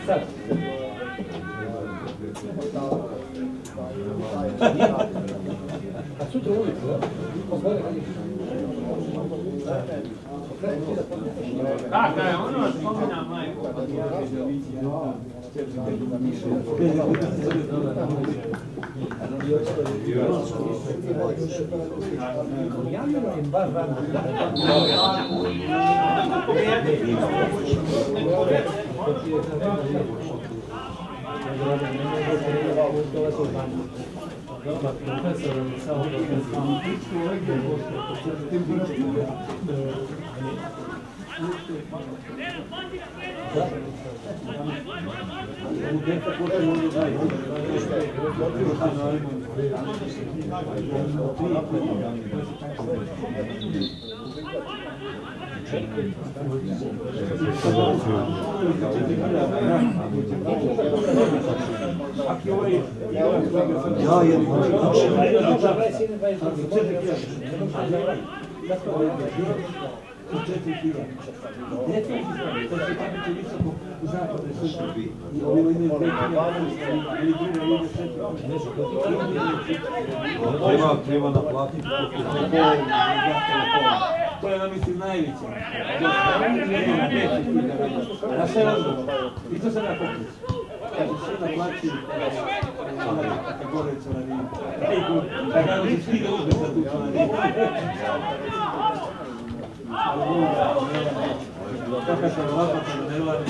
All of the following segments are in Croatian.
A sutra ulicu, da? Pogledaj kad je. Da, je ono spominam majko. Ja vjerujem baš rano. Treba naplatiti. To je, mislim, najveća. Na sve razgovor. I to sam ja pokrić. Kaže, sve naplaćuju. Gore članarinu. Da kada se svi da uzme za tu članarinu. Kakva sam ovako kada ne vlade.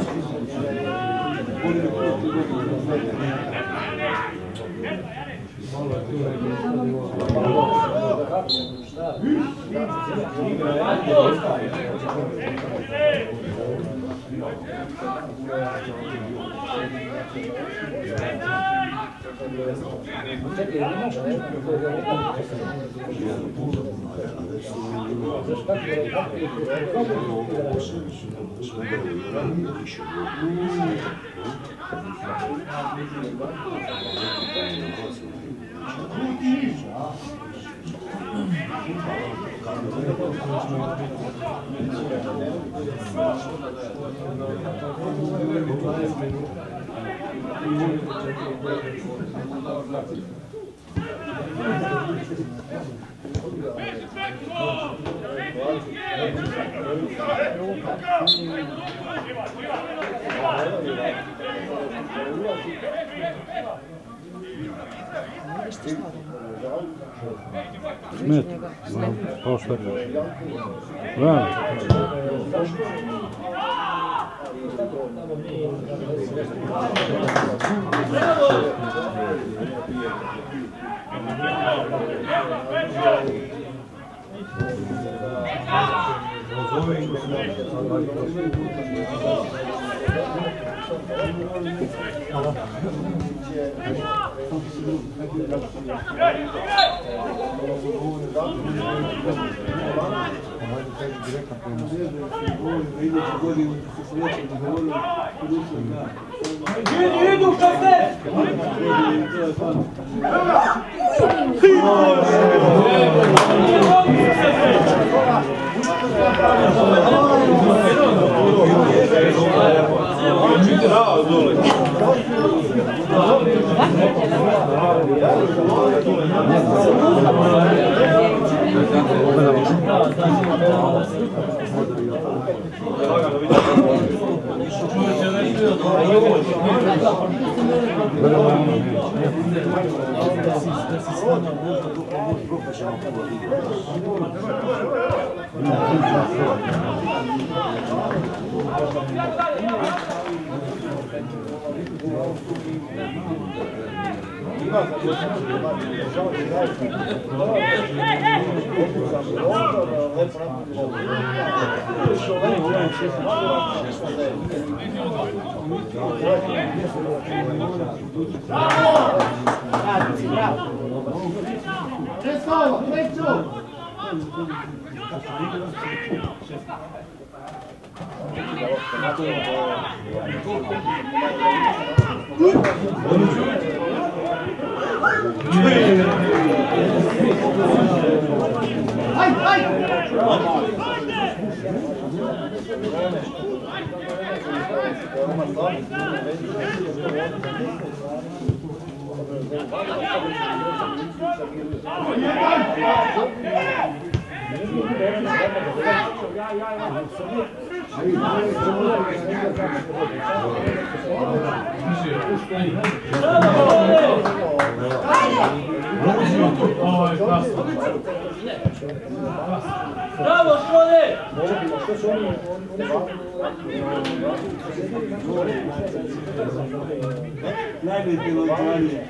Smet, kao što je. Da. Idu kafe! Bravo, Škole! Najbolje lovčanje.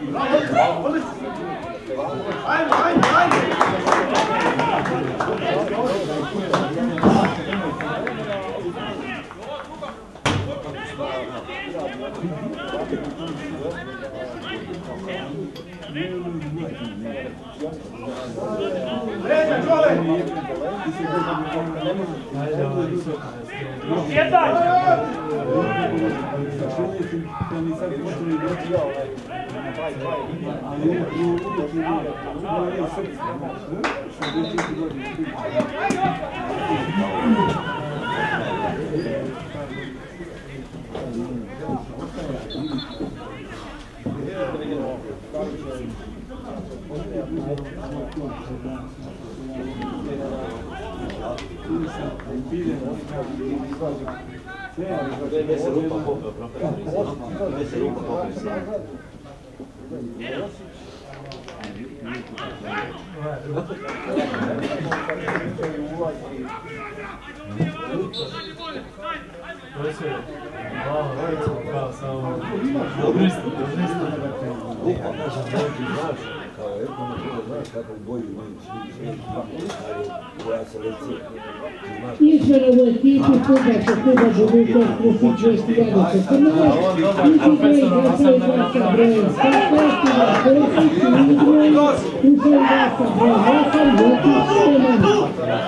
Izvanovu ekipu Kubača Kluba Budućnost Krušić Vestijanice Crnovac, Ići Broj Gasa Broj 100, Kosić i Izbroj, Ušaj Gasa Broj 8, Jokić Stevan.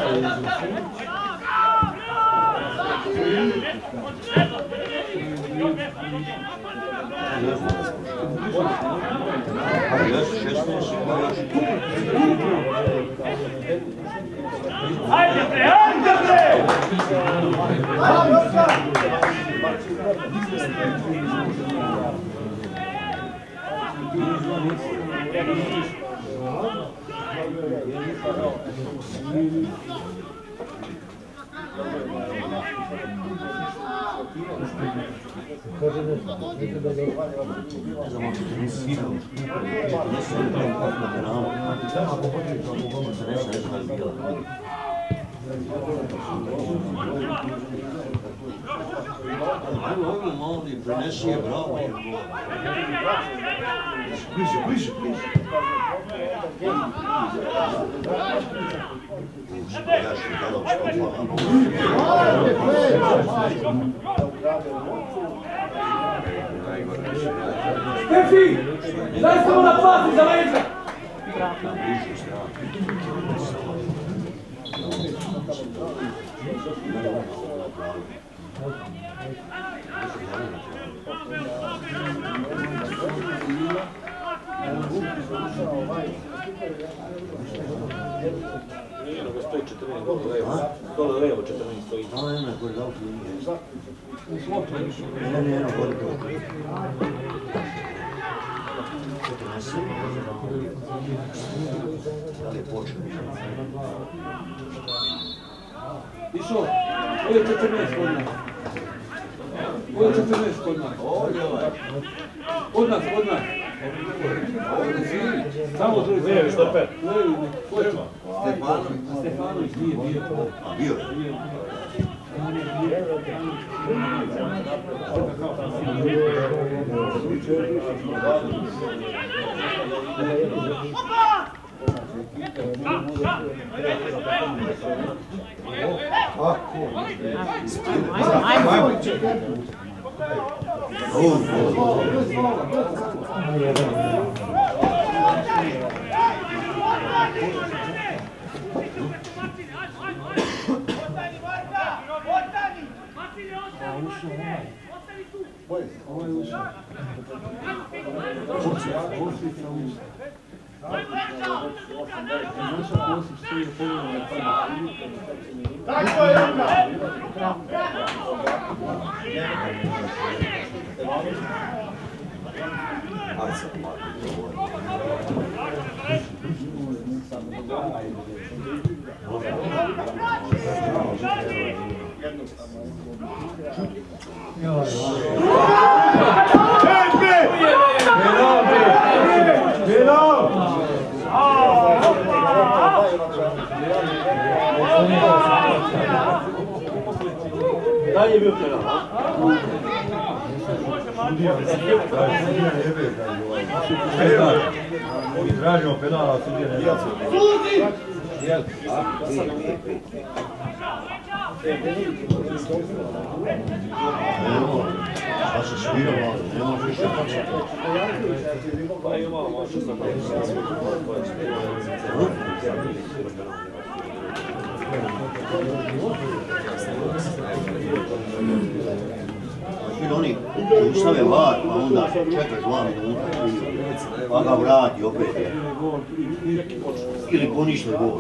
Ajde bre, ajde bre! Prenesi je bravo. Bliže, bliže, bliže. Stefi! Daj samo na pasi za leđa! Stoji 14 levo. Dole levo 14 stoji. Ne, gore da auto nije. Ne, gore to. Da li je počeo? Išao, ovo je 14 kod nas. Ovo je 14 kod nas. Kod nas, kod nas. Samo drugi. Levi, stoper. Levi, hoćemo. Stefanović nije bio. A bio je? Tako je, Joka! Daj je bio penal, a? Mi tražimo penala, a sudija ne da. Pa se svira malo, ne može više početi. Pa ima malo može sam Ili oni ustave var, pa onda čekaj 2 minuta, pa ga vrati opet. Ili ponište gol.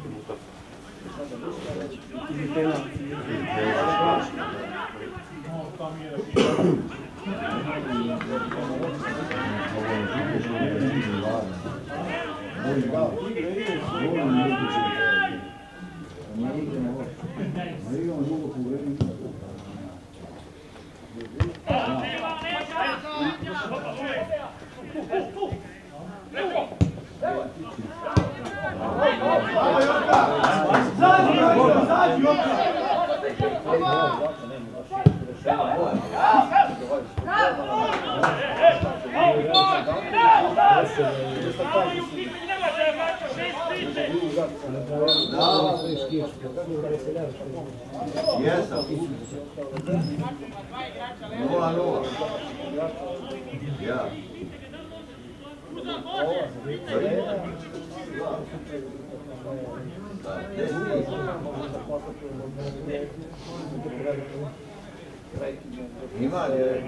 Jesam. 0-0. Ja. Ima je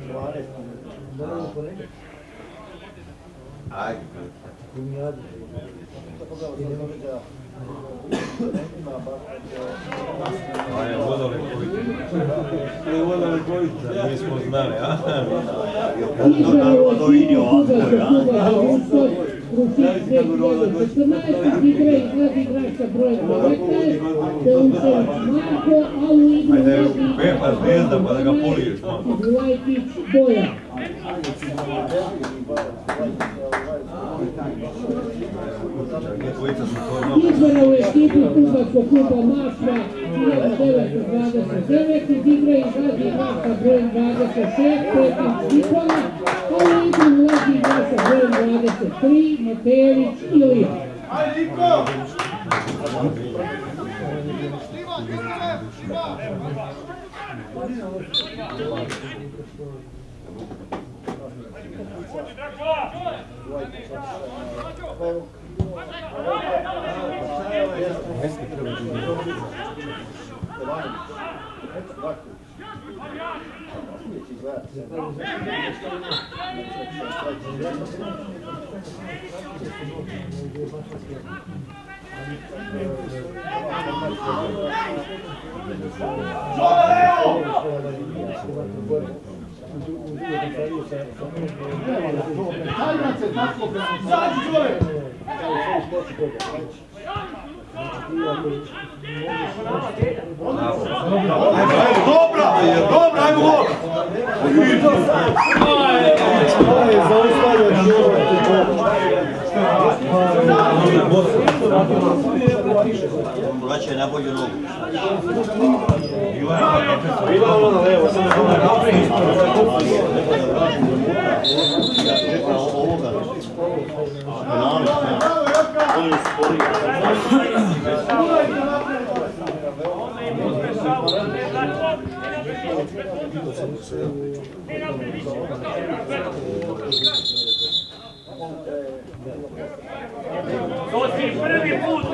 12. Ajde. Je vodale kojica, nismo znali, a? To vidio ovako, ja? Ajde, Pepa Zvezda pa da ga poliješ malo. Izbora u ekipu Kubatskog kluba Mašva 1929 igra i zadnji igrač sa brojem 26, Petin Stipola, a u igru ulazi igrač sa brojem 23, Matejević Ilija. Dobra, ajmo gol! Vraćaj na bolju nogu. Bila ono na levo, sam na Ja čekam ovoga. Penali. on je spori. To si prvi put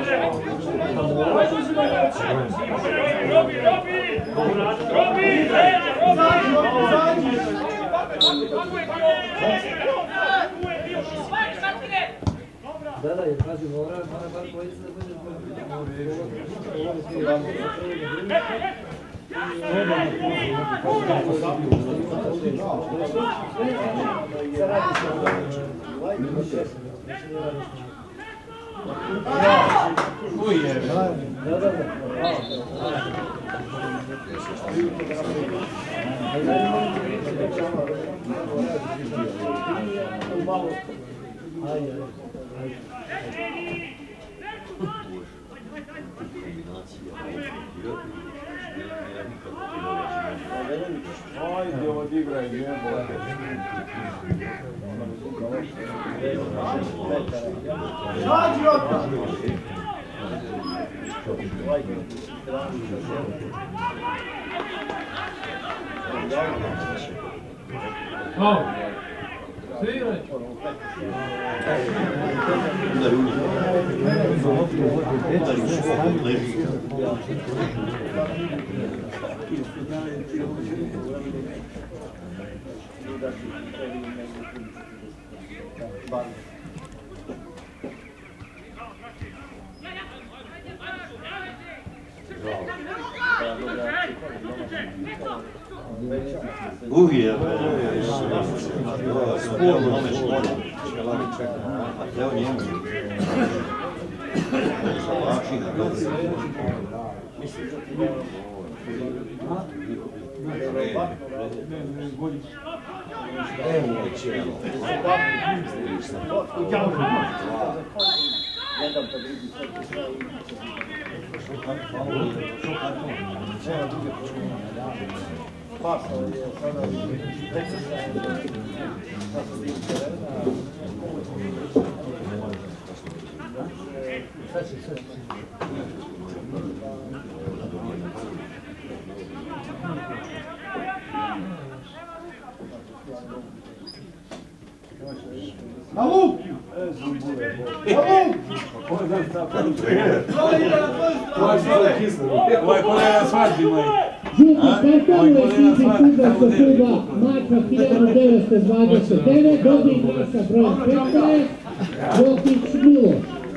Da, jer pazi, mora bar dvojica da bude Ajde, odigraj, jebote. Nađi otak! Uvijek, spolno nome škole. Evo njemu. Na luk! Ovaj kolega svadbi moj. Žuti karton u ekipi fudbalskog kluba Mačva 1929, dobri igra sa brojem 15, Đokić Miloš.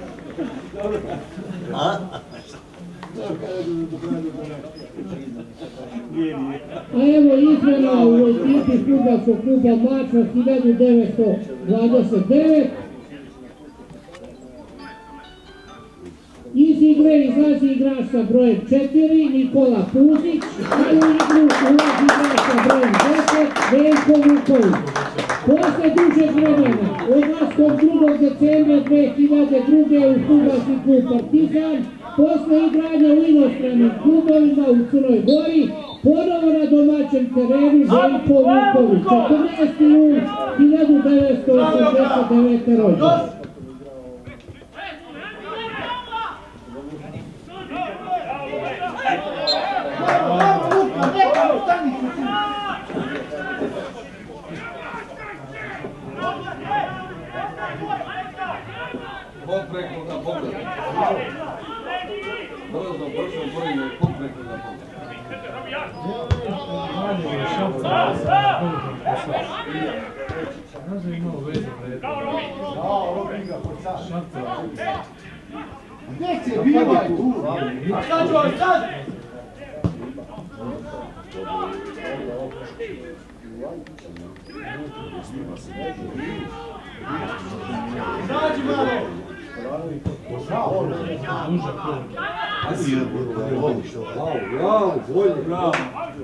A evo izmjena u ekipi fudbalskog kluba Mačva 1929. Iz igre izlazi igrač sa brojem 4, Nikola Puzić, a u igru ulazi igrač sa brojem 10, Veljko Vuković. Posle dužeg vremena, odlaskom 2. decembra 2002. u fudbalski klub Partizan, posle igranja u inostranim klubovima u Crnoj Gori, ponovo na domaćem terenu Veljko Vuković, 14. jun 1989. rođendan. Bog preko na pogled. Brzo, bolje, Bog preko na pogled. Gdje se bivaj tu? A šta ću vam sad? Izađi malo! Bravo, bolje, bravo.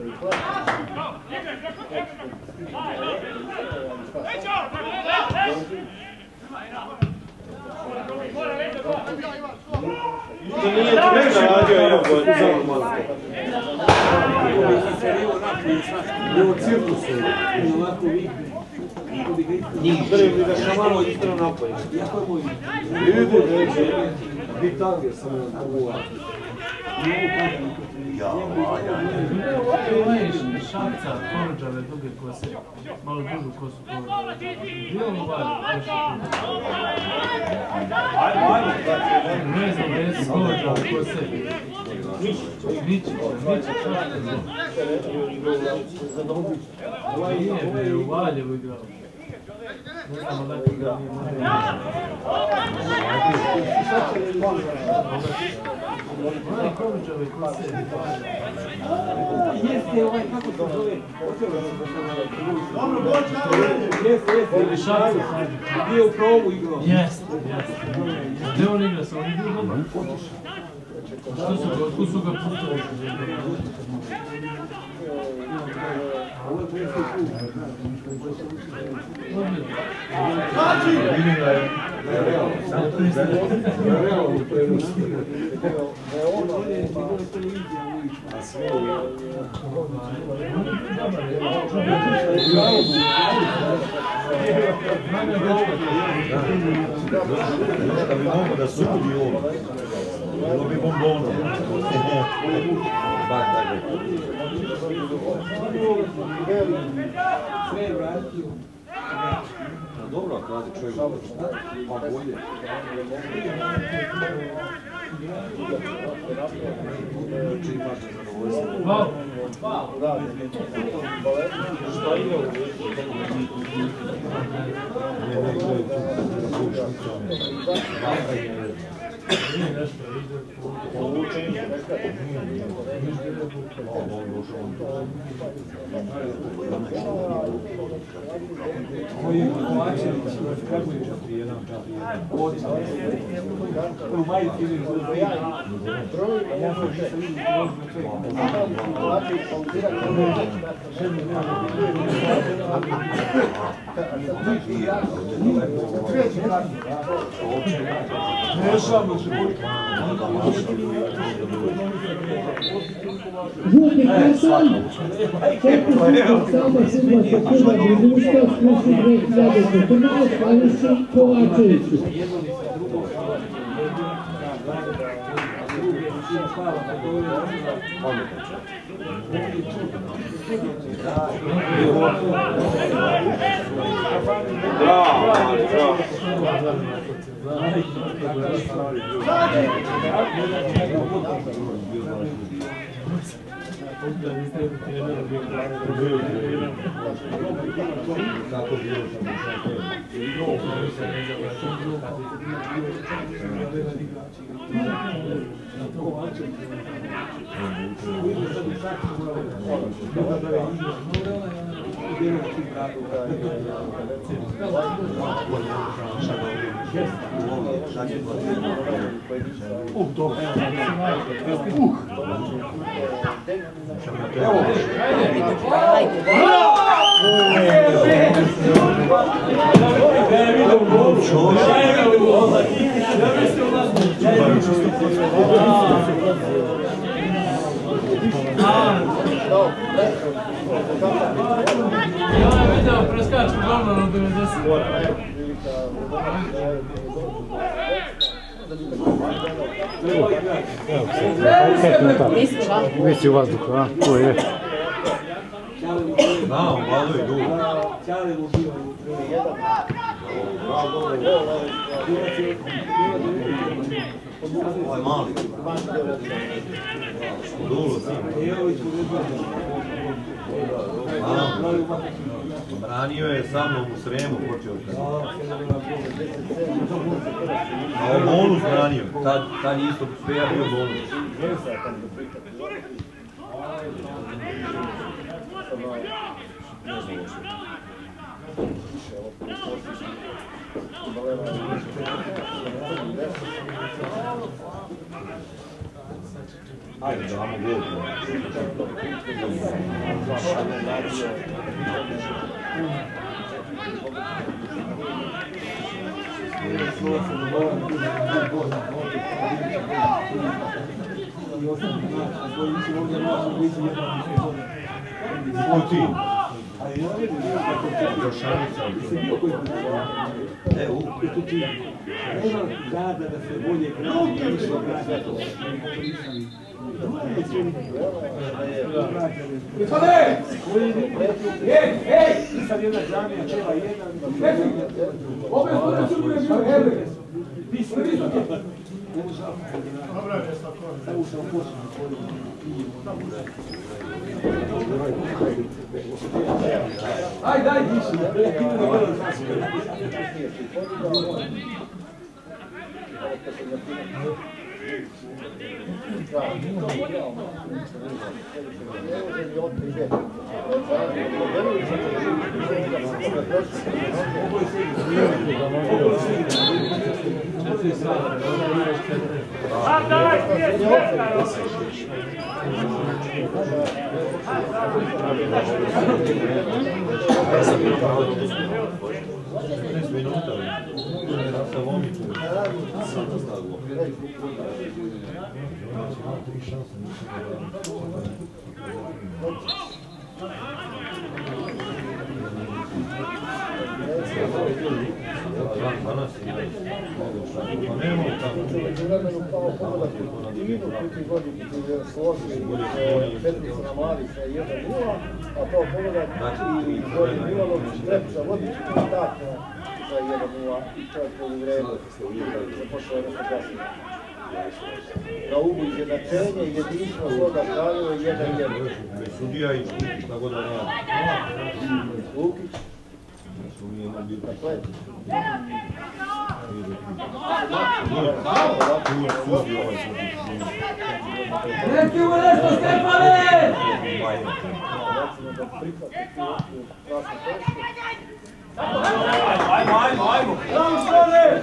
To nije treća radio, evo ga, uzavno malo. Evo cirkusu, onako vikne. Prvi da što malo istro napoje. Jako je moj. Ide, neće. Bitange sam na uva. Šapca, konođave, duge kose, malo dužu kosu konođave. Gdje on uvali? Ne znam, gdje su konođave kose. Niče, šapca. Ovaj je, u Valjevu igrao. Jeste ovaj, kako se zove? Dobro, bočka! Jeste. Bio u probu igrao. Jeste. Gdje on igra? Sam on igra dobro? Otkud su ga pustili? Ovo je predsjednik kluba. Znači! Vidim da je realno prenosio. A sve je... Da bi mogo da sudi ovo. Bilo bi bombono. Baš tako. Sve je vratio. Dobro, ako radi čovjek, pa bolje. Znači imaš nezadovoljstvo. Šta ide u Koji je Kovačević, kako je oca. U majici ili ja sam nisam Žuti karton, četvrti sama sudba kluba Budućnost, služi 2014, Alisi Kovačeviću. Ja je vidio preskaču glavno na 90. Visi u vazduhu, a? Ko je? Znao, malo je dugo. Ovo je mali. Dulo sam. Branio je sa mnom u Sremu, počeo kad. A ovo bonus branio. Tad isto sve bio bonus. Ajde, damo gol. Sad jedna džamija, čeva jedan. Ove zbore su bile bio Hebre. Ti sve vidio. Ne može dobro je stakon. Samo sam počeo. Ajde, diši, da idemo da gledam znači. Na ugu izjednačenje, jedinstvo svoga Kraljeva i 1-1. Sudija i Lukić, tako da nema. Lukić. Neki mu nešto, Stefane! Ajmo! Bravo, Stone!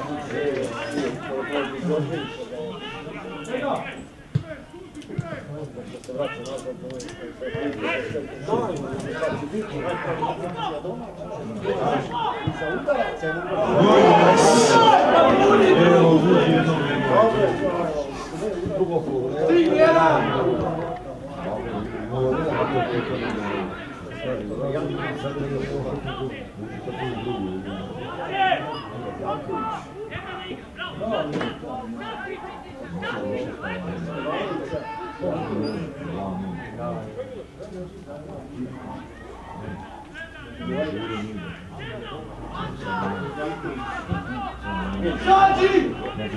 Sadzi!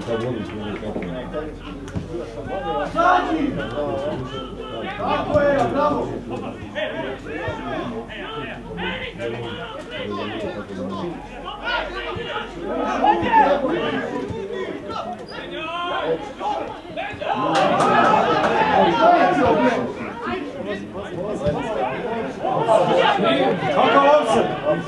Sadzi! Tako je, bravo! Kakav ovce?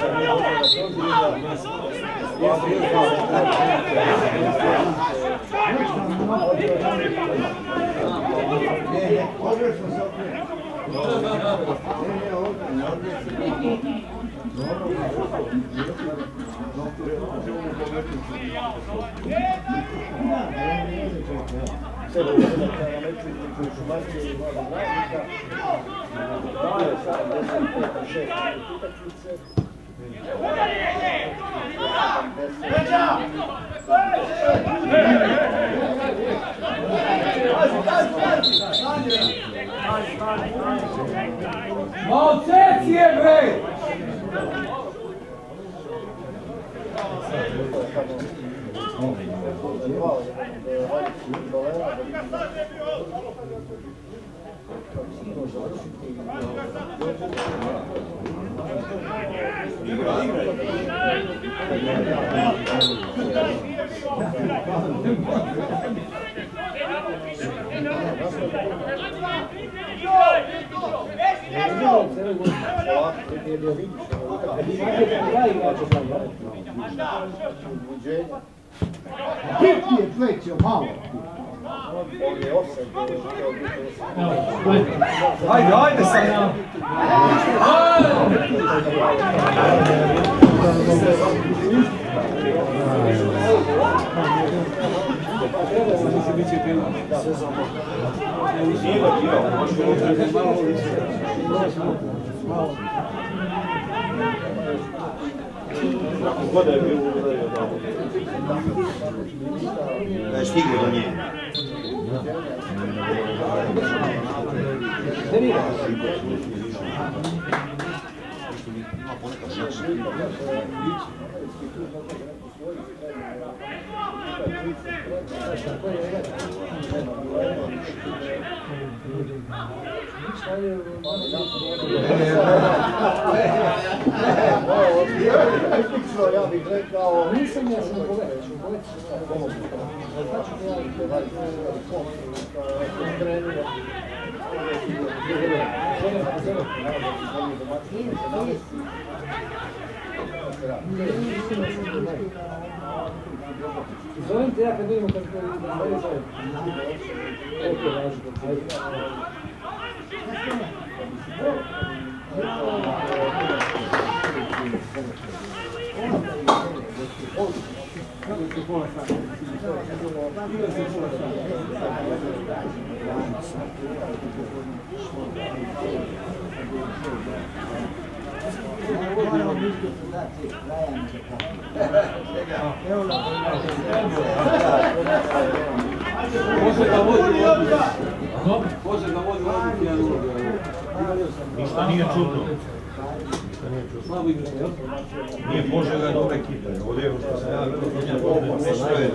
Malcecije, bre! Pitnije plećio malo. Ajde sad! Da je stiglo do nje. Šta je Tehnično ja bih rekao... Nisam ja sam poveć. Zovem te ja kad vidimo kad zovem. Ništa nije čudno. Nije Požega je dobra ekipa. Ovdje je što sam ja postoje.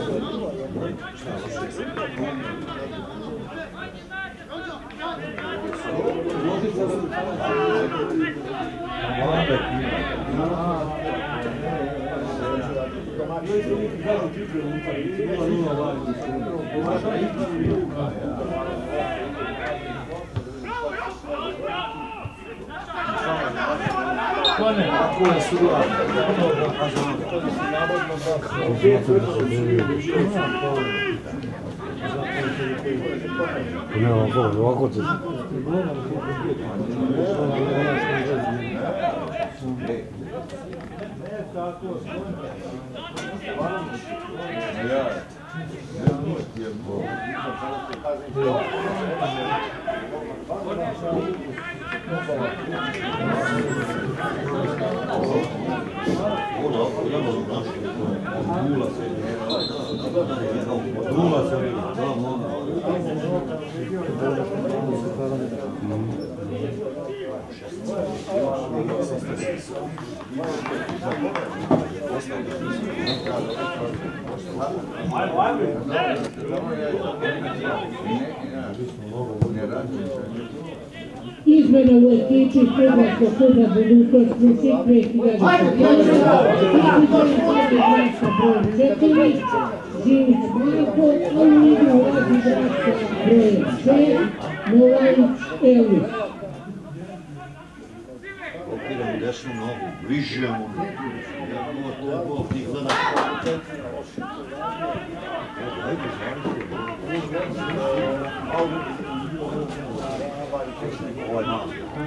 Izmena u ekipi Hrvatskog kluba Budućnost Musik 2024, Žilić Marko, a u igru ulazi igračka broj 6, Novajić Elvis. Okidamo desnu nogu, bližemo. To je bol, ti gledaš. Ovo je malo.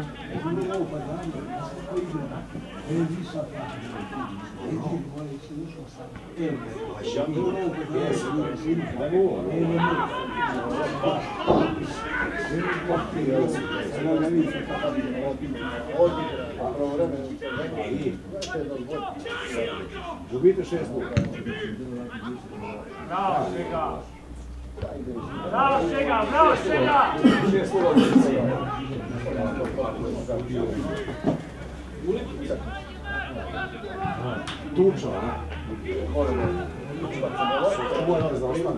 Dobite 6 puta. Bravo, Šega! Bravo, Šega! Bravo, Šega! 6 puta. Tuča, ne? Ovo je zaostane.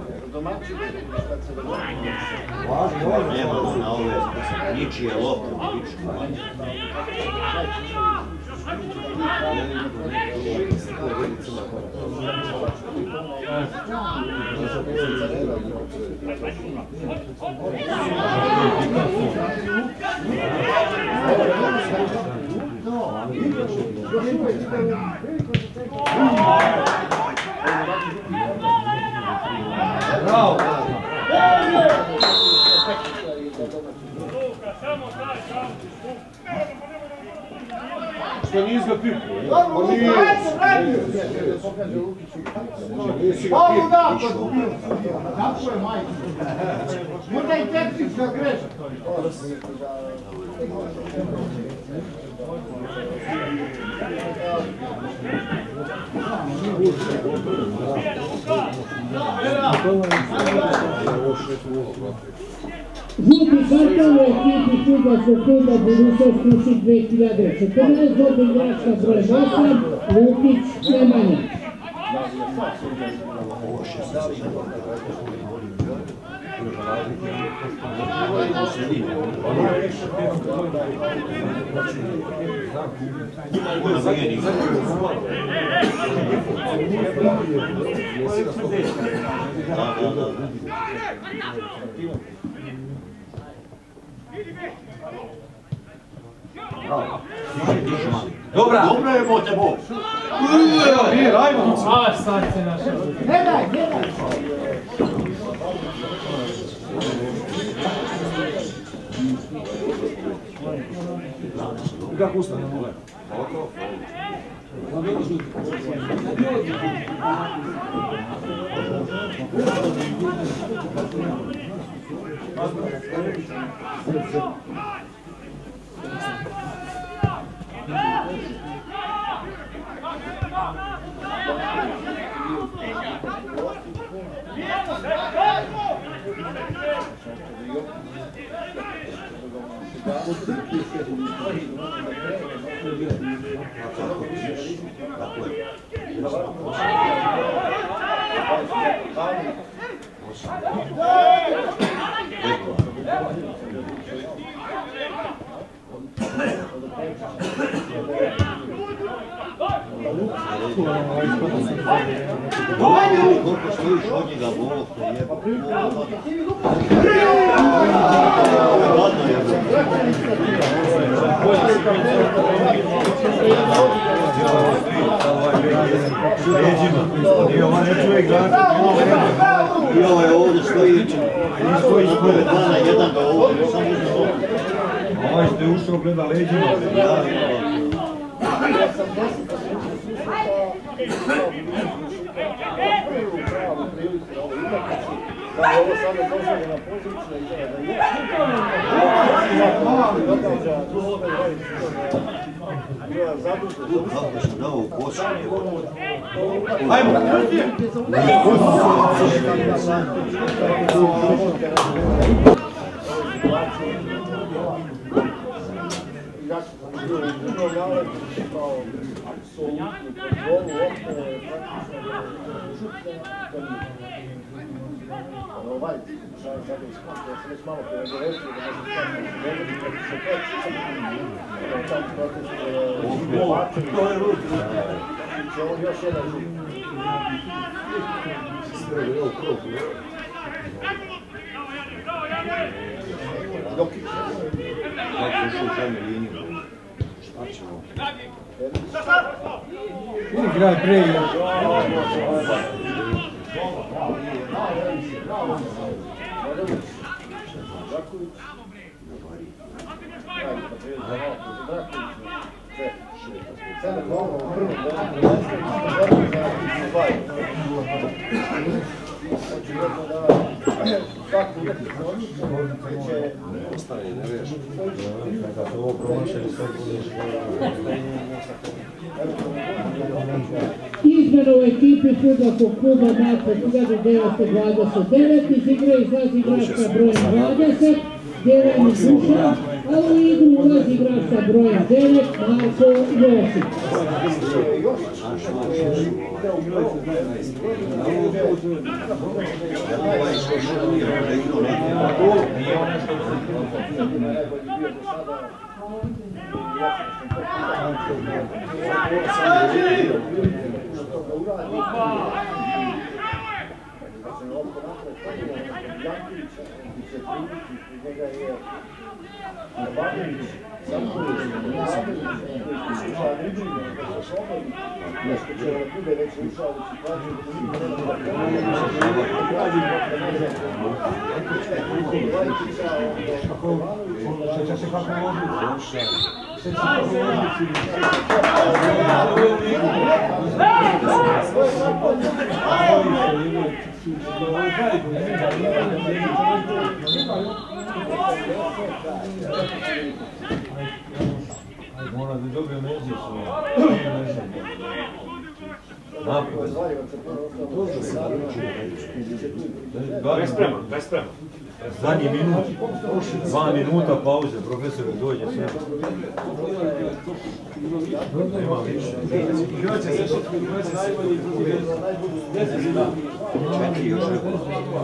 Nemamo na ove ničije lopte, pičku. Bravo! Što nije ga pipio? Dobro, Nije ovo da, to bio. Tako je, majke. Možda i tehnička greška. Žuti karton u ekipi Fudbalskog kluba Budućnost Musik 2014, dobi igračka broj 8, Lukić Nemanja. Dobra! Dobro je, bote Bog! A, sad se naša. Gledaj, gledaj! Kako ustane? Koliko stojiš od njega, Bog te jeba. Ladno je. I ovaj ovdje stoji, stoji ispred dana, jedan ga ovdje, samo uzme ovdje. Ovaj ste ušao gleda leđima. Ovo sada je dozvoljena pozicija i da je. Kako sam dao u kosu? Ajmo! Ovaj, sad je iskako, ja sam već malo pregovorio da možem staviti kako se kreći, sad to je ruti. Će on još jedan žuti. Sve je ovo krov, ne? Jokić. Kako ušao u žene liniju? Šta ćemo? Igraj prije. Ostane, ne reši. Kada to ovo promašaju, sve budeš. Izmjena u ekipi fudbalskog kluba Marko 1929 izigrao izlazi igrač sa brojem 20, Dejan Dušan, a u igru ulazi igrač sa brojem 9, Marko Josić. Mora da dobije među svoje. Zadnji minut, 2 minuta pauze, profesor dođe sve. Nema više. Četiri još rekao.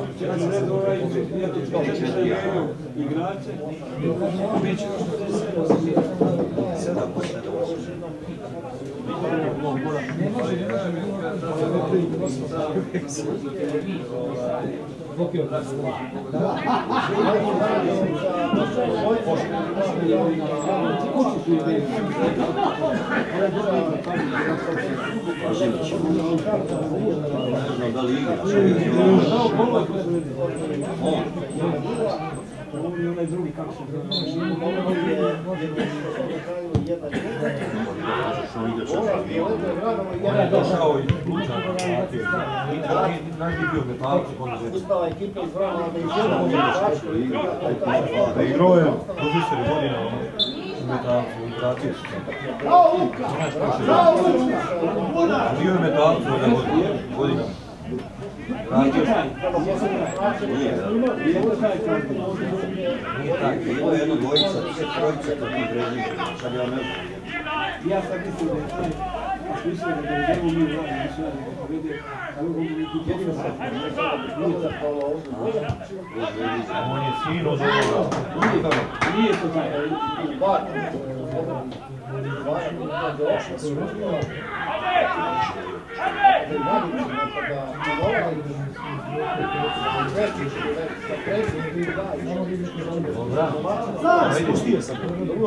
Da li igra? Onaj drugi kako se zove. Došao i Lučan vratio. Najbolji bio metalci konzervati. Uspala ekipa iz Vrana da izgleda Igrao je profesori godina u metalcu i vratio se. Bio je metalcu godina. Vratio se. Nije tako, bilo je jedno dvojica, trojica to ti prezime, sad ja ne znam. Ja sad mislim da je taj, ako mislim da je mi Vrana, mislim da je povede, ali on je jedino sad. On je sin od ovoga. Nije to taj. Spustio sam.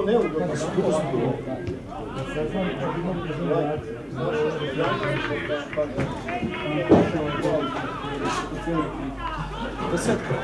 Desetka.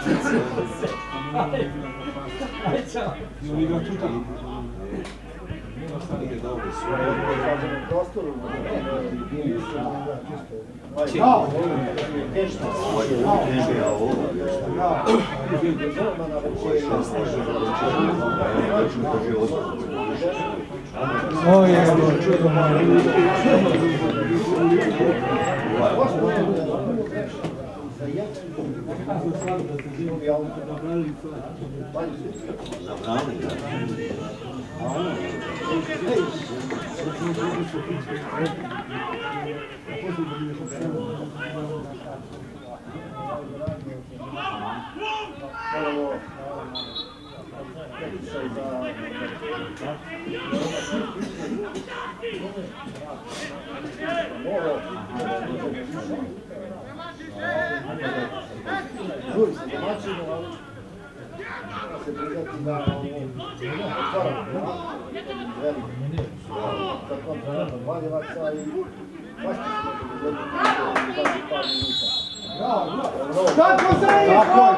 Tako se je!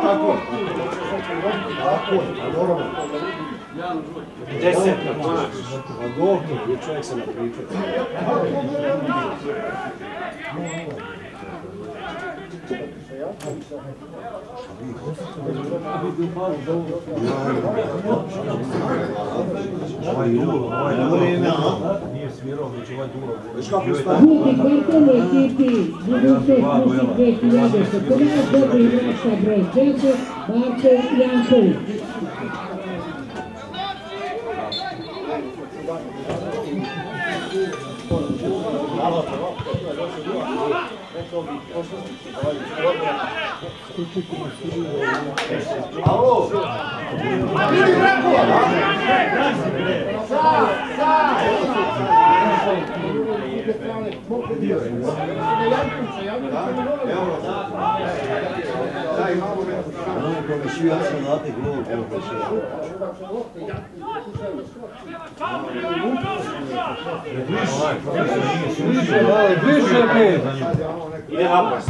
Tako je, normalno. Desetka, konačno. A doktor, je čovjek se napričao. Ovaj Duro nije svirao, već ovaj Duro. Drugi kvartal ekipi budućnost Rusik 2014 dobri igrač sa broj 10 Marko Janković. Alo! Ide napad.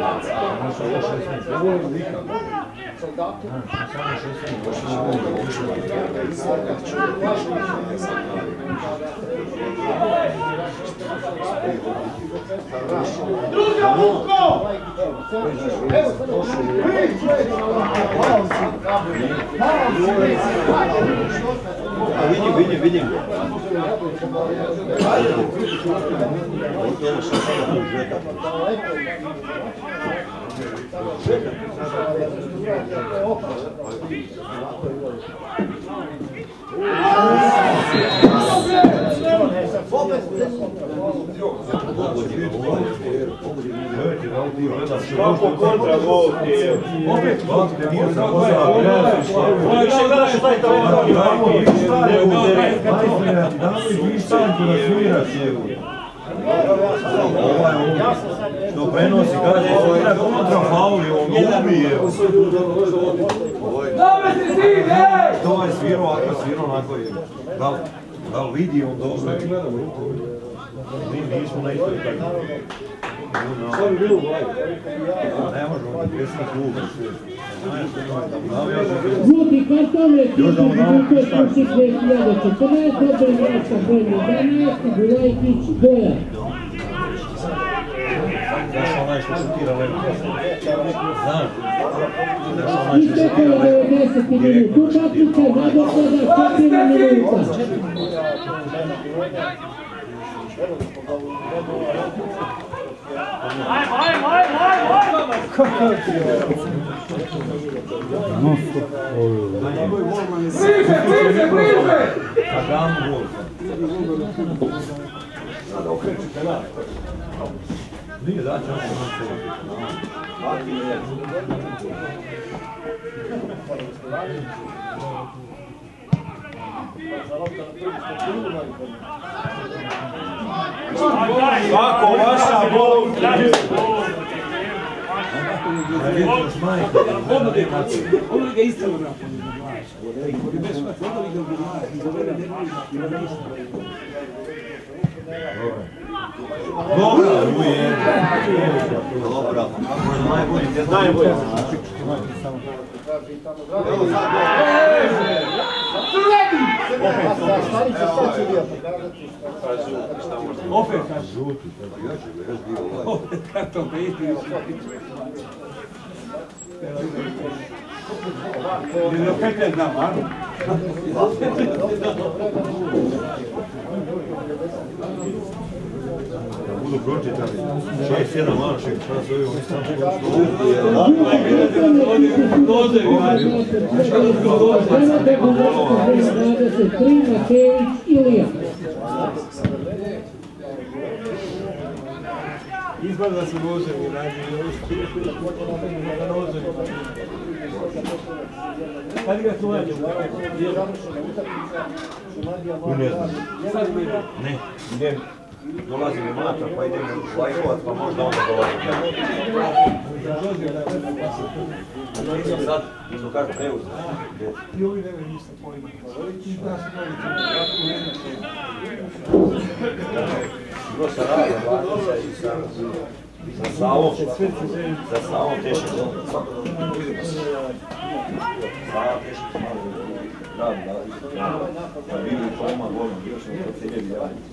Druga Vuko! Vidim. Kako kontra gol ti je? Opet što prenosi, kaže, sutra kontra fauli, on ubije. To je svirao, ako svirao, onako je. Da li vidi on dobro? Mi nismo na istoj tako. Ne možemo, desni klub. Žuti karton ekipi budućnosti 2014. Dobrovijačka Bojna 11, Gulajkić Bojan. Znaš onaj što šutira lepo? Znaš? Istekao je 90 minut utakmice, nadoknada 4 minuta. Bliže! Agamu gol. Nije da će on se Kako vaša bol? Ono li ga istalo napunio na glasu? Ono li ga u glasu? Izovere nerviju. Dobro, uje. Dobro. Najbolje. Opet kaže žuti. Opet karton peti. Ili opet ne znam, a? Budu pročitali. 6-1 Malšek, šta su ovi oni sam Matejić Ilija. Izgleda da su noževi radili. Kad ga tu nađe? ne znam. Ne. Dolazim u Matra, pa idem u Lajkovac, pa možda onda dolazim. Sad, što kažu, preuz. I ovi nemaju ništa pojma. I znaš Bilo sa Radom, sa Savom, sa Savom teško. Sava teško malo. Da, bili u Toma, bolno, bilo ćemo kod ciljevi raditi.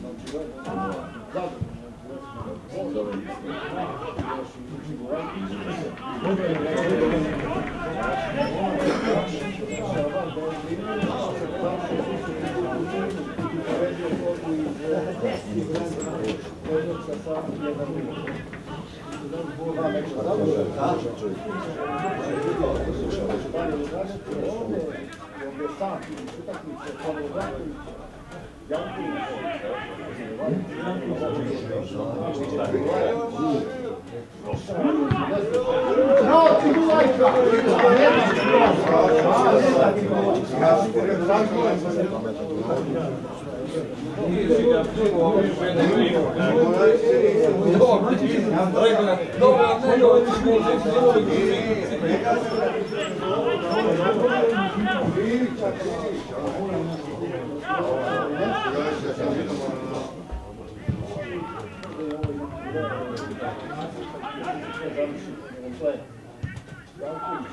Dakle, Janković,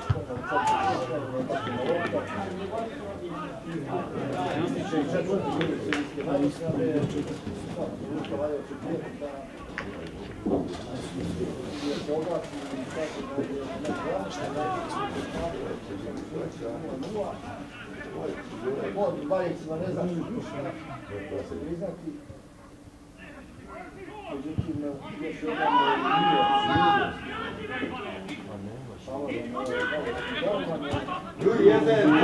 ističe i četvrti serijske nadoknade, Luka valja očekivati da se oglasi i kaže da je Bod Bajicima ne znam da se priznati. Međutim, još jedan nije. Ljudi, jedan!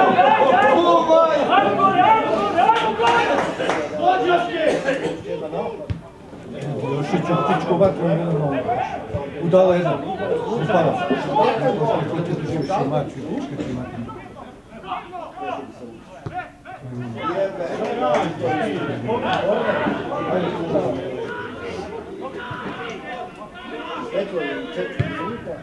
Još je čutičko vatru udala jedan. Upala. Živiš u maču i pičke primati. Eto je 4 minuta.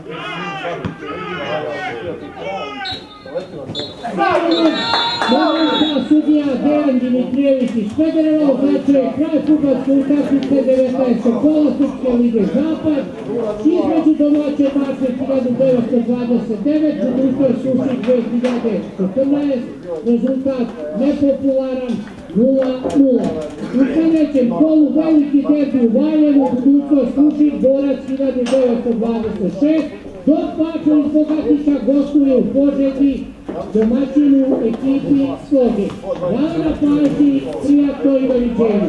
Molim sudija Dejan Dimitrijević iz Federala označuje kraj fudbalske utakmice 19. kola Srpske lige Zapad između domaće Mačve 1929, Budućnost Sušik 2014, rezultat nepopularan 0-0. U sljedećem kolu veliki derbi u Valjevu, Budućnost Sušik, Borac 1926, dok Mačve iz Bogatića gostuje u Požegi domaćinu ekipi Sloge. Hvala na pažnji, prijatno i doviđenje.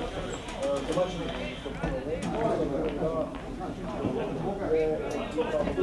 Domaćini